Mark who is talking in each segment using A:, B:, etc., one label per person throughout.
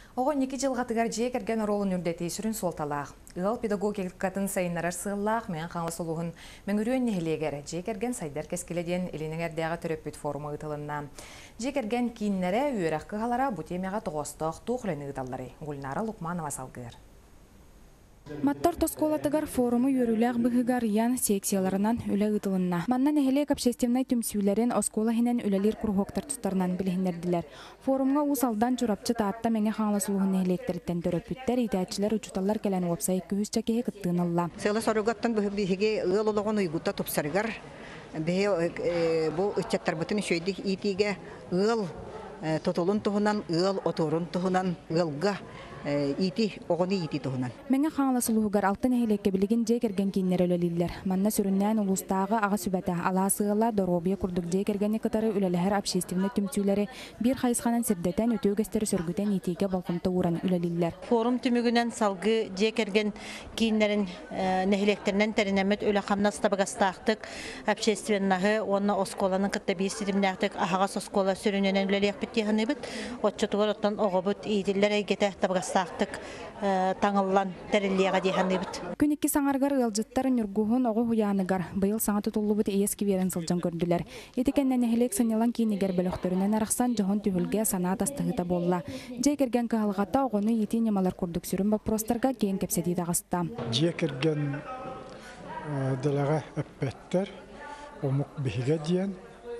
A: Оғын 2 жылға тыгар жек әрген оролын үрдеті сүрін солталақ. Үғал педагогик қатын сайынарар сығылақ мен қаңлас олуғын мәңірен нехілегер жек әрген сайдар кескеледен елінің әрдеға түріппет форумы ұтылынна. Жек әрген кейінлері үйераққы қалара бұтемеға тоғыстық туқылыны ұталары. Гүлнара Лукманова салғыр.
B: Маттар тосколатыгар форумы йөрүләк быгыгар ян секцияларынан үлә ытылынна. Маннан эхелек общественный түмсүләрен оскола хинен үләлер кургоктар тустарынан билһиннердиләр. Форумга усалдан чурапчы таатта меңе хаңласылуын электерден төрөпүттер, итәчләр, учуталлар келән вебсайт күз чакеге кыттыналла.
C: Сыла сорогаттан биһиге ылологон уйгутта тупсаргар. Бе бу үчәттәр бутын шөйдик итиге ыл тотолун туһунан ыл оторун туһунан ылга ити огоны ити туһунан.
B: Меңе хаңласылуугар алтын элекке билигин жекерген киннер өлелиллер. Манна сүрүннән улустагы ага сүбәтә аласыгыла доробия курдук жекергени кытары үлеләһәр общественный түмтүләре бир хайсханан сирдәтән өтөгәстәре сөргүтән итиге балкымта уран үлелиллер.
D: Форум түмүгүнән салгы жекерген киннерин нехилектернен теринемет үле хамнас табагастактык общественнагы онна осколанын кытта бисидимнактык ага соскола сүрүннән үлелек биттегәне бит. Отчотугар оттан огобут идилләр әйгәтә табагастактык таңыллан териллига дигәне бит.
B: Күн 2 саңаргар ылжыттар нүргүһүн ого хуяныгар быйыл саңа тутуллубут эски берен сылжан көрдүләр. Этекеннән нехилек саналан кинигер бөлөктөрүнөн араксан жохон түһүлгә санаат астыгыта болла. Жекерген калгата огону ити немалар курдук сүрүн вопростарга кең кепсети дагыста.
E: Жекерген делага эппеттер омук биһиге диен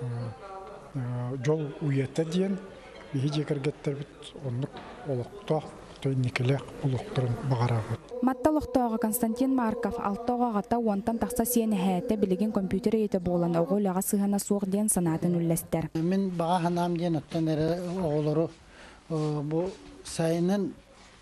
E: жол уйета диен биһи жекергеттер бит оннук олокто никелек улуктурун багарабыт.
B: Матталоқтоға Константин Марков алтоға ғата уантан тақса сені хәйті білеген компьютер еті болан оғылаға сығана суық ден санатын үлләстер.
F: Мен баға ханам ден оттан әрі оғылары бұл сайынын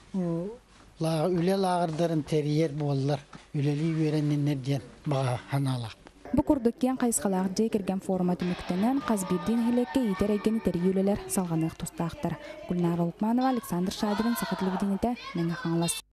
F: үле лағырдарын терьер болылар. Үлелі вереннер ден баға ханалақ.
B: Бұ күрдіккен қайсқалақ жекерген форума түміктенен қазбирден хелекке етер әйгені тәрі салғанық тұстақтыр. Гүлнара Лукманова, Александр Шадырын, Сақатлы Беденеті, Мәңі Қаңлас.